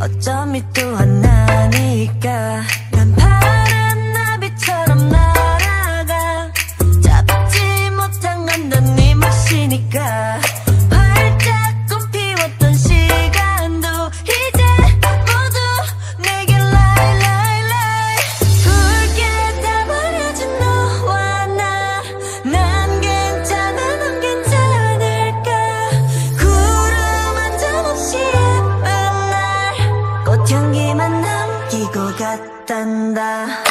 어쩜 이 또한 나니까 난 파란 나비처럼 날아가 잡지 못한 건 넌 네 몫이니까 활짝 꽃피웠던 시간도 이제 모두 내게 lie lie lie 붉게 다 버려진 너와 난 괜찮아 넌 괜찮을까 구름 한 점 없이 예쁜 날 꽃향기만 남기고 갔단다